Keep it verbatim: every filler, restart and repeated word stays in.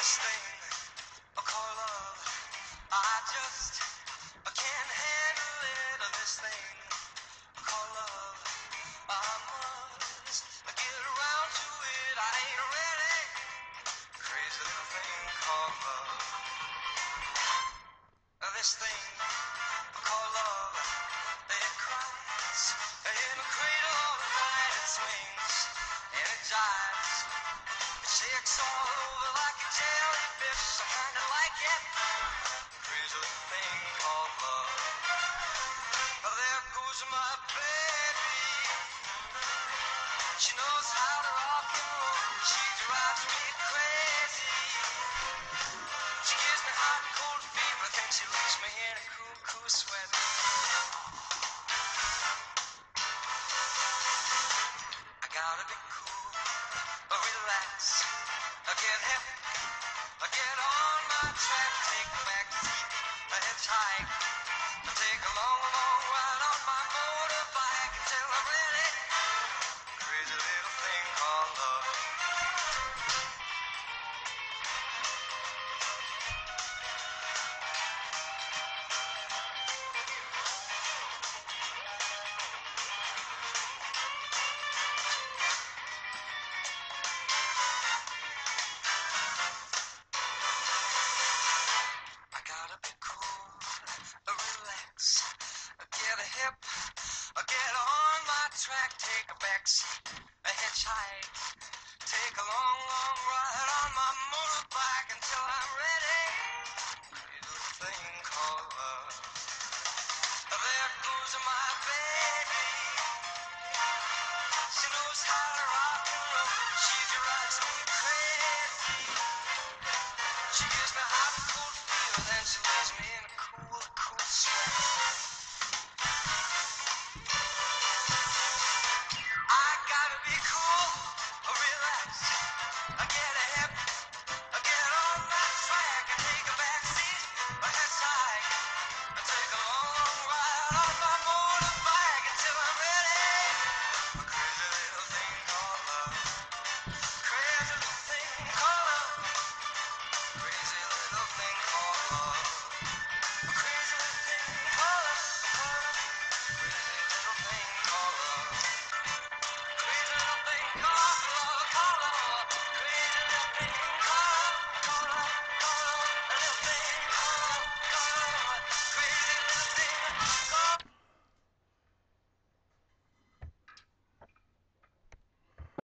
this thing called love. I just can't handle it. This thing called love. I must get around to it. I ain't ready. Crazy little thing called love. This thing called love. It cries in a cradle all the night. It swings and it jives. It shakes all over like a jellyfish. I kinda like it. Crazy little thing called love. There goes my baby. She knows how to rock and roll. She drives me crazy. She gives me hot and cold fever. Then she leaves me in a cool, cool sweat. I gotta be cool, relax, get hip, get on my track, take a back seat, a hitchhike, take a long, long ride on my motorbike until I'm ready. Crazy little thing called love. I gotta be cool, relax, get hip, get on my track, take a back seat, a hitchhike, take a long, long ride on my motorbike until I'm ready. Crazy little thing called love. There goes my baby. She knows how to rock and roll. She drives me crazy. She gives me